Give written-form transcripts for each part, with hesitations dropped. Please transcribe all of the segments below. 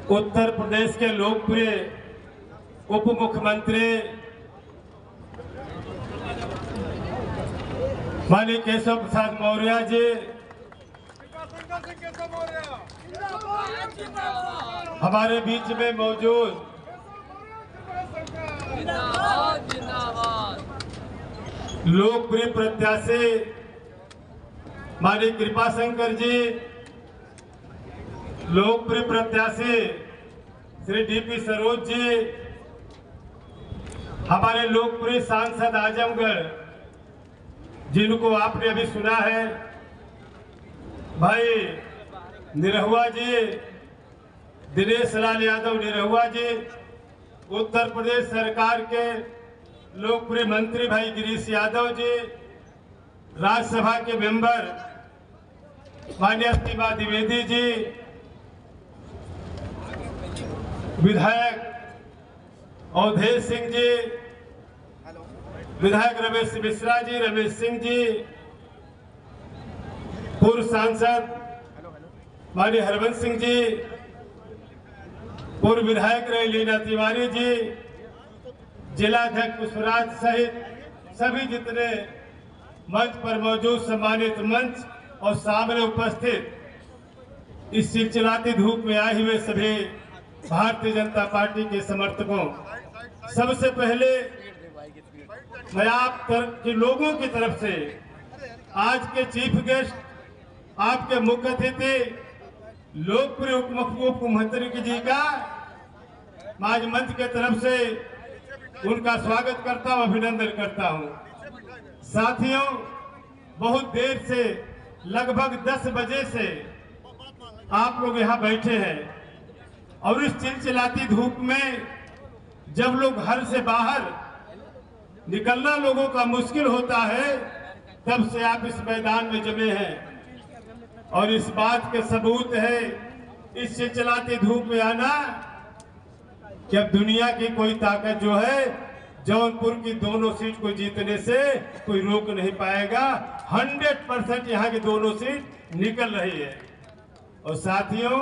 उत्तर प्रदेश के लोकप्रिय उप मुख्यमंत्री माननीय केशव प्रसाद मौर्य जी, हमारे बीच में मौजूद लोकप्रिय प्रत्याशी माननीय कृपाशंकर जी, लोकप्रिय प्रत्याशी श्री डीपी सरोज जी, हमारे लोकप्रिय सांसद आजमगढ़ जिनको आपने अभी सुना है, भाई निरहुआ जी, दिनेश लाल यादव निरहुआ जी, उत्तर प्रदेश सरकार के लोकप्रिय मंत्री भाई गिरीश यादव जी, राज्यसभा के मेंबर माननीय सीमा द्विवेदी जी, विधायक अवधेश सिंह जी, विधायक रमेश मिश्रा जी, रमेश सिंह जी, पूर्व सांसद माननीय हरवंश सिंह जी, पूर्व विधायक रही लीना तिवारी जी, जिलाध्यक्ष पुष्पराज सहित सभी जितने मंच पर मौजूद सम्मानित मंच और सामने उपस्थित इस चिलचिलाती धूप में आए हुए सभी भारतीय जनता पार्टी के समर्थकों, सबसे पहले मैं आप के लोगों की तरफ से आज के चीफ गेस्ट, आपके मुख्य अतिथि लोकप्रिय उप मुख्यमंत्री जी का आज मंच के तरफ से उनका स्वागत करता हूं, अभिनंदन करता हूं। साथियों, बहुत देर से लगभग 10 बजे से आप लोग यहां बैठे हैं और इस चिलचिलाती धूप में जब लोग घर से बाहर निकलना लोगों का मुश्किल होता है, तब से आप इस मैदान में जमे हैं और इस बात के सबूत है इस चिलचिलाती धूप में आना कि अब दुनिया की कोई ताकत जो है जौनपुर की दोनों सीट को जीतने से कोई रोक नहीं पाएगा। 100% यहाँ की दोनों सीट निकल रही है। और साथियों,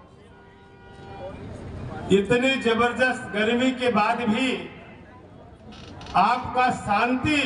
इतनी जबरदस्त गर्मी के बाद भी आपका शांति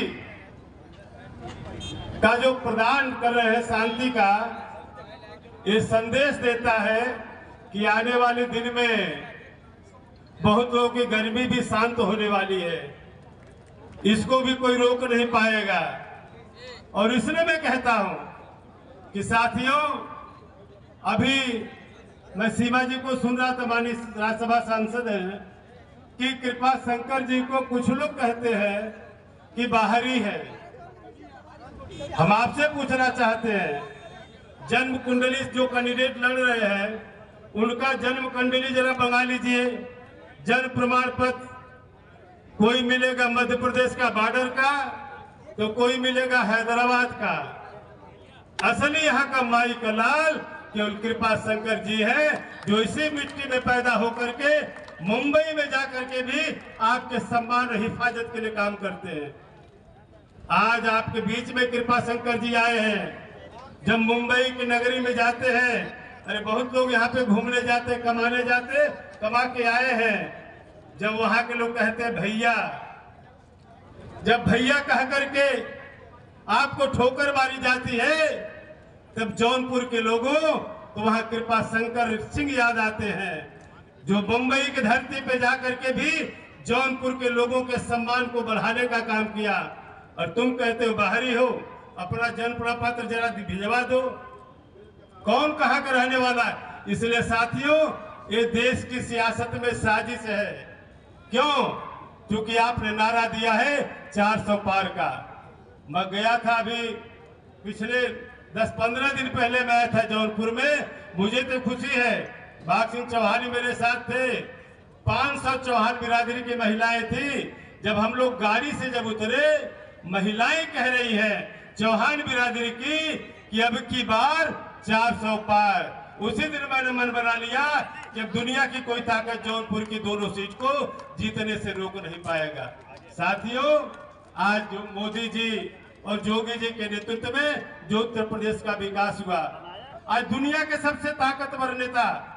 का जो प्रदान कर रहे हैं, शांति का ये संदेश देता है कि आने वाले दिन में बहुत लोगों की गर्मी भी शांत होने वाली है, इसको भी कोई रोक नहीं पाएगा। और इसलिए मैं कहता हूं कि साथियों, अभी मैं सीमा जी को सुन रहा था, माननीय राज्यसभा सांसद हैं, कि कृपाशंकर जी को कुछ लोग कहते हैं कि बाहरी है। हम आपसे पूछना चाहते हैं, जन्म कुंडली जो कैंडिडेट लड़ रहे हैं उनका जन्म कुंडली जरा मंगा लीजिए, जन्म प्रमाण पत्र। कोई मिलेगा मध्य प्रदेश का बॉर्डर का, तो कोई मिलेगा हैदराबाद का। असली यहाँ का माई का लाल केवल कृपाशंकर जी है, जो इसी मिट्टी में पैदा होकर के मुंबई में जाकर के भी आपके सम्मान और हिफाजत के लिए काम करते हैं। आज आपके बीच में कृपाशंकर जी आए हैं। जब मुंबई की नगरी में जाते हैं, अरे बहुत लोग यहाँ पे घूमने जाते, कमाने जाते, कमा के आए हैं। जब वहां के लोग कहते हैं भैया, जब भैया कह करके आपको ठोकर मारी जाती है, तब जौनपुर के लोगों तो वहां कृपाशंकर सिंह याद आते हैं, जो मुंबई की धरती पे जाकर के भी जौनपुर के लोगों के सम्मान को बढ़ाने का काम किया। और तुम कहते हो बाहरी हो, अपना जन्म प्रमाण पत्र जरा भिजवा दो। कौन कहाँ का रहने वाला है? इसलिए साथियों, ये देश की सियासत में साजिश है। क्यों? क्योंकि आपने नारा दिया है 400 पार का। मैं गया था अभी पिछले 10-15 दिन पहले मैं आया था जौनपुर में। मुझे तो खुशी है, भाग सिंह चौहान मेरे साथ थे, 500 चौहान बिरादरी की महिलाएं थी। जब हम लोग गाड़ी से जब उतरे, महिलाएं कह रही हैं चौहान बिरादरी की कि अब की बार 400 पार। उसी दिन मैंने मन बना लिया कि अब दुनिया की कोई ताकत जौनपुर की दोनों सीट को जीतने से रोक नहीं पाएगा। साथियों, आज जो मोदी जी और योगी जी के नेतृत्व में जो उत्तर प्रदेश का विकास हुआ, आज दुनिया के सबसे ताकतवर नेता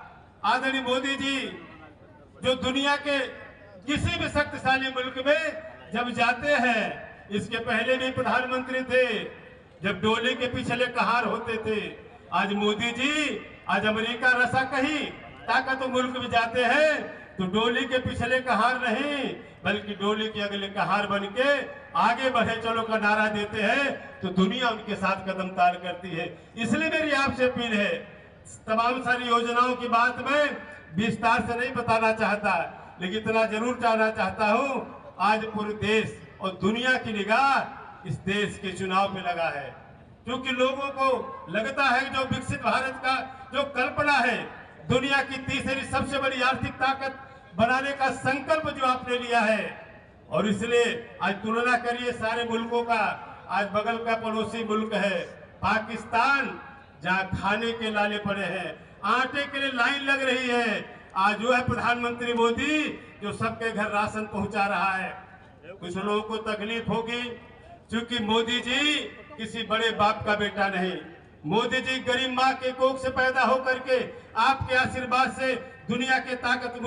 आदरणीय मोदी जी जो दुनिया के किसी भी शक्तिशाली मुल्क में जब जाते हैं, इसके पहले भी प्रधानमंत्री थे जब डोले के पिछले कहार होते थे। आज मोदी जी आज अमेरिका रसा कहीं ताकत मुल्क में जाते हैं तो डोली के पिछले कहार नहीं बल्कि डोली के अगले कहार बन के आगे बढ़े चलो का नारा देते हैं तो दुनिया उनके साथ कदम ताल करती है। इसलिए मेरी आपसे अपील है, तमाम सारी योजनाओं की बात मैं विस्तार से नहीं बताना चाहता, लेकिन इतना जरूर जानना चाहता हूं, आज पूरे देश और दुनिया की निगाह इस देश के चुनाव में लगा है, क्योंकि लोगों को लगता है जो विकसित भारत का जो कल्पना है, दुनिया की तीसरी सबसे बड़ी आर्थिक ताकत बनाने का संकल्प जो आपने लिया है, और इसलिए आज तुलना करिए सारे मुल्कों का। आज बगल का पड़ोसी मुल्क है पाकिस्तान, जहाँ खाने के लाले पड़े हैं, आटे के लिए लाइन लग रही है। आज जो है प्रधानमंत्री मोदी जो सबके घर राशन पहुंचा रहा है। कुछ लोगों को तकलीफ होगी क्योंकि मोदी जी किसी बड़े बाप का बेटा नहीं, मोदी जी गरीब माँ के कोख से पैदा होकर के आपके आशीर्वाद से दुनिया के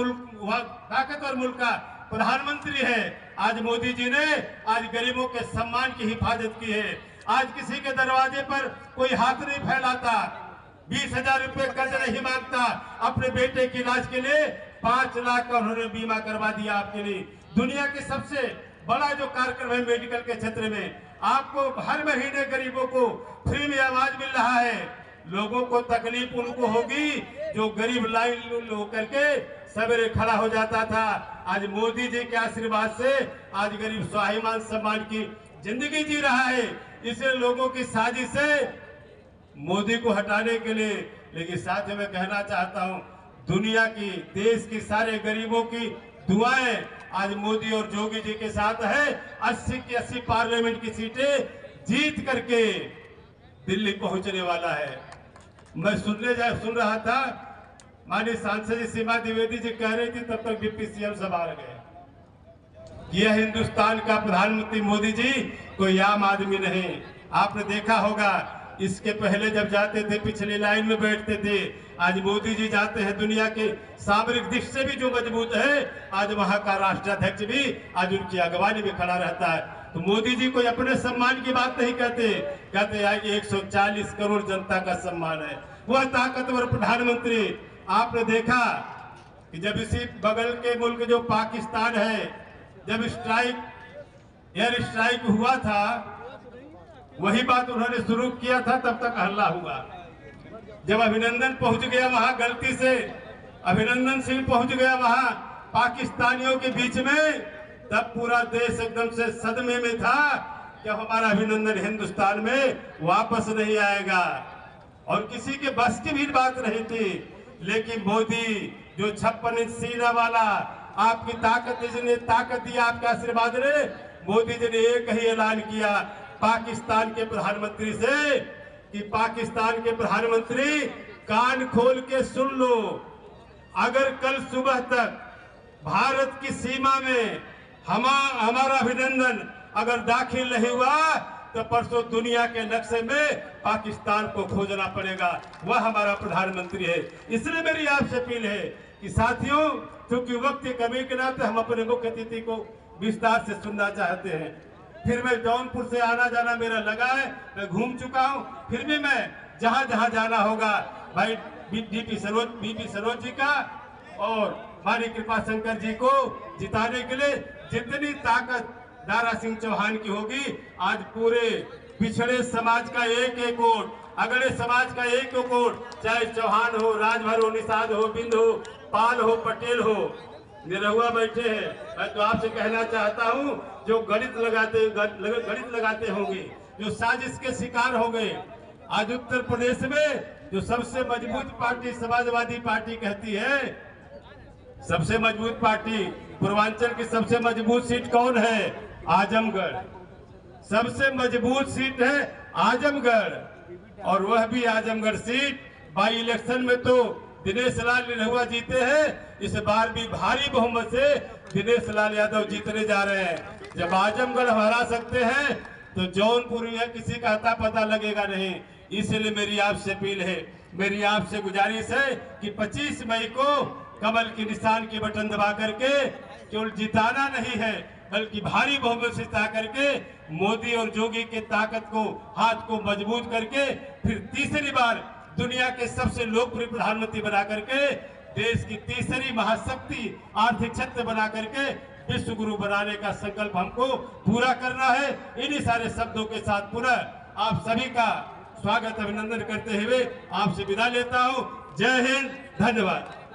ताकतवर मुल्क का प्रधानमंत्री है। आज मोदी जी ने आज गरीबों के सम्मान की हिफाजत की है। आज किसी के दरवाजे पर कोई हाथ नहीं फैलाता, 20,000 रुपए कर्ज नहीं मांगता, अपने बेटे के इलाज के लिए 5 लाख का उन्होंने बीमा करवा दिया आपके लिए। दुनिया के सबसे बड़ा जो कार्यक्रम है मेडिकल के क्षेत्र में, आपको हर महीने गरीबों को फ्री में इलाज मिल रहा है। लोगों को तकलीफ उनको होगी जो गरीब लाइन होकर के सवेरे खड़ा हो जाता था। आज मोदी जी के आशीर्वाद से आज गरीब स्वाभिमान सम्मान की जिंदगी जी रहा है। इसे लोगों की साजिश से मोदी को हटाने के लिए, लेकिन साथ ही मैं कहना चाहता हूं, दुनिया की देश की सारे गरीबों की दुआएं आज मोदी और जोगी जी के साथ है। 80 की 80 पार्लियामेंट की सीटें जीत करके दिल्ली पहुंचने वाला है। मैं सुन रहा था माननीय सांसद जी सीमा द्विवेदी जी कह रही थी, तब तक डिप्टी सीएम संभाल गए। यह हिंदुस्तान का प्रधानमंत्री मोदी जी कोई आम आदमी नहीं। आपने देखा होगा इसके पहले जब जाते थे पिछली लाइन में बैठते थे, आज मोदी जी जाते हैं दुनिया के सामरिक दृष्टि से भी जो मजबूत है, आज वहां का राष्ट्राध्यक्ष भी आज उनकी अगवानी में खड़ा रहता है। तो मोदी जी कोई अपने सम्मान की बात नहीं कहते आज 140 करोड़ जनता का सम्मान है। वह ताकतवर प्रधानमंत्री आपने देखा कि जब इसी बगल के मुल्क जो पाकिस्तान है, जब एयर स्ट्राइक हुआ था, वही बात उन्होंने शुरू किया था, तब तक हल्ला हुआ। जब अभिनंदन पहुंच गया वहां, गलती से अभिनंदन सिंह पहुंच गया वहां पाकिस्तानियों के बीच में, तब पूरा देश एकदम से सदमे में था कि हमारा अभिनंदन हिंदुस्तान में वापस नहीं आएगा, और किसी के बस की भी बात नहीं थी। लेकिन मोदी जो 56 इंच सीना वाला, आपकी ताकत जिसने ताकत दी, आपके आशीर्वाद ने, मोदी जी ने एक ही ऐलान किया पाकिस्तान के प्रधानमंत्री से कि पाकिस्तान के प्रधानमंत्री कान खोल के सुन लो, अगर कल सुबह तक भारत की सीमा में हमारा अभिनंदन अगर दाखिल नहीं हुआ तो परसों दुनिया के नक्शे में पाकिस्तान को खोजना पड़ेगा। वह हमारा प्रधानमंत्री है। इसलिए मेरी आपसे अपील है कि साथियों, क्योंकि वक्त की कमी के नाते हम अपने मुख्य अतिथि को विस्तार से सुनना चाहते हैं। फिर मैं जौनपुर से आना जाना मेरा लगा है, मैं घूम चुका हूं, फिर भी मैं जहां जहां जाना होगा भाई बीपी सरोज जी का और माननीय कृपा शंकर जी को जिताने के लिए जितनी ताकत दारा सिंह चौहान की होगी, आज पूरे पिछड़े समाज का एक वोट, अगले समाज का एक वोट, चाहे चौहान हो, राजभर हो, निषाद हो, बिंद हो, पाल हो, पटेल हो, निरहुआ बैठे हैं। मैं तो आपसे कहना चाहता हूं, जो गणित लगाते होंगे, जो साजिश के शिकार हो गए, आज उत्तर प्रदेश में जो सबसे मजबूत पार्टी समाजवादी पार्टी कहती है, सबसे मजबूत पार्टी पूर्वांचल की सबसे मजबूत सीट कौन है? आजमगढ़। सबसे मजबूत सीट है आजमगढ़, और वह भी आजमगढ़ सीट बाई इलेक्शन में तो दिनेश लाल निरहुआ जीते हैं। इस बार भी भारी बहुमत से दिनेश लाल यादव जीतने जा रहे हैं। जब आजमगढ़ हरा सकते हैं तो जौनपुर में किसी का अता पता लगेगा नहीं। इसलिए मेरी आपसे अपील है मेरी आपसे गुजारिश है कि 25 मई को कमल के निशान के बटन दबा करके केवल जिताना नहीं है, बल्कि भारी बहुमत से जिता करके मोदी और जोगी के ताकत को, हाथ को मजबूत करके फिर तीसरी बार दुनिया के सबसे लोकप्रिय प्रधानमंत्री बना करके देश की तीसरी महाशक्ति आर्थिक क्षेत्र बना करके विश्व गुरु बनाने का संकल्प हमको पूरा करना है। इन्हीं सारे शब्दों के साथ पुनः आप सभी का स्वागत अभिनंदन करते हुए आपसे विदा लेता हूं। जय हिंद, धन्यवाद।